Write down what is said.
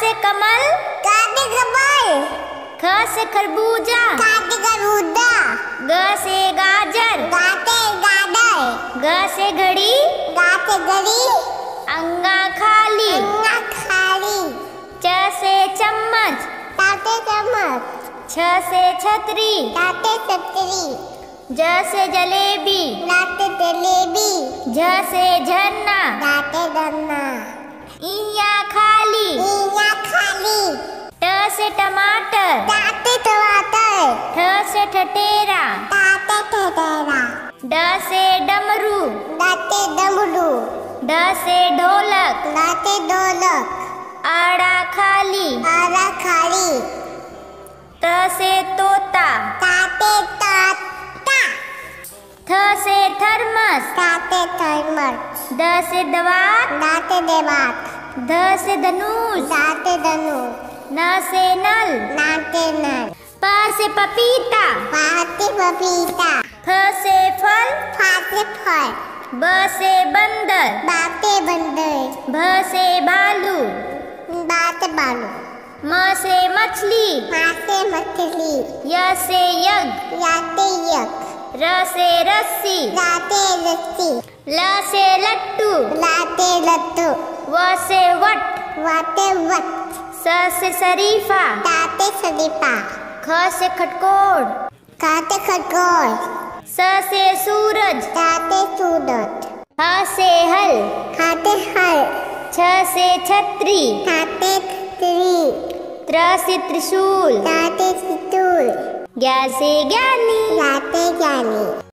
से कमल, क से कमल, ख से खरबूजा, ख से खरबूजा, ग से गाजर, ग से गाजर, घ से घड़ी, ग से घड़ी, अंगा खाली, अंगा खाली, च से चम्मच, च से चम्मच, छ से छतरी, च से छतरी, ज से जलेबी, ज से जलेबी, झ से झरना, झ से झरना, इया खाली, इया खाली, ट से टमाटर, ट से टमाटर, ठ से ठठेरा, ट से ठठेरा, ड से डमरू, ड से डमरू, ढ से ढोलक, ढ से ढोलक, आड़ा खाली, आरा खाली, त से तोता, ता से ताता, थ से थर्मस, ता से थर्मस, द से दवात, द से देवात, ध से धनुष, द से धनु, न से नल, न से नल, प से पपीता, प से पपीता, फ से फल, फ से फल, ब से बंदर, ब से बंदर, भ से भालू, ब से बालू, म से मछली, म से मछली, य से यज्ञ, य से यज्ञ, र से रस्सी, र से रस्सी, ल से लट्टू, ल से लट्टू, व से वट, व से वट, स से शरीफा, ट से शरीफा, ख से खटकोड़, ख से खरगोश, स से सूरज, ट से सूरज, ह से हल, ख से हल, छ से छतरी, ठ से छतरी, त्र से त्रिशूल, ट से त्रिशूल, ज्ञ से ज्ञानी। ज से ज्ञानी।